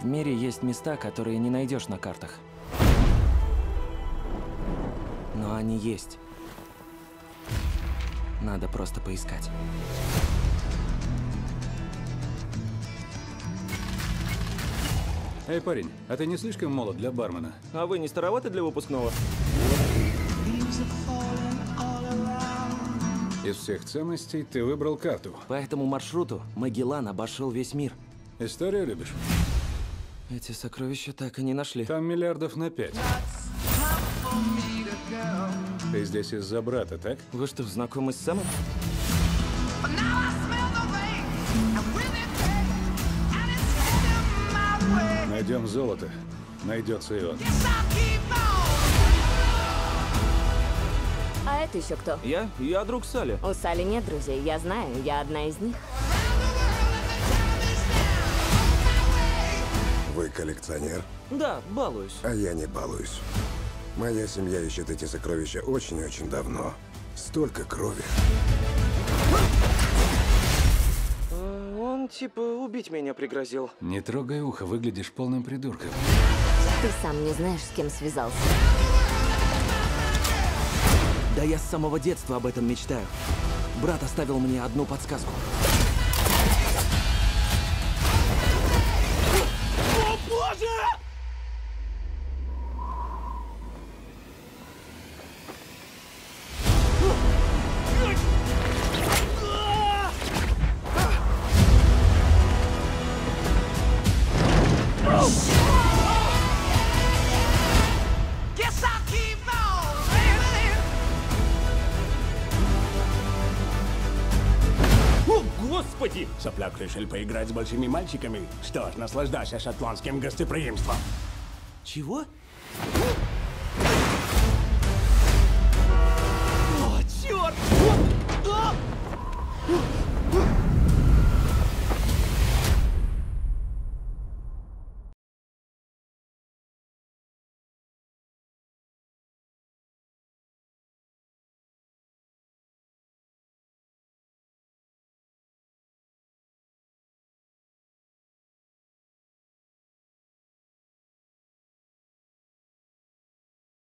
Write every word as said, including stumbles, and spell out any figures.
В мире есть места, которые не найдешь на картах. Но они есть. Надо просто поискать. Эй, парень, а ты не слишком молод для бармена? А вы не староваты для выпускного? Из всех ценностей ты выбрал карту. По этому маршруту Магеллан обошел весь мир. Историю любишь? Эти сокровища так и не нашли. Там миллиардов на пять. Ты здесь из-за брата, так? Вы что, знакомы с Сэмом? Найдем золото, найдется и он. А это еще кто? Я? Я друг Салли. У Салли нет друзей, я знаю, я одна из них. Вы коллекционер? Да, балуюсь. А я не балуюсь. Моя семья ищет эти сокровища очень и очень давно. Столько крови. А, он типа убить меня пригрозил. Не трогай ухо, выглядишь полным придурком. Ты сам не знаешь, с кем связался. Да я с самого детства об этом мечтаю. Брат оставил мне одну подсказку. О, боже! Господи! Сопляк решил поиграть с большими мальчиками? Что ж, наслаждайся шотландским гостеприимством. Чего? О, черт! А!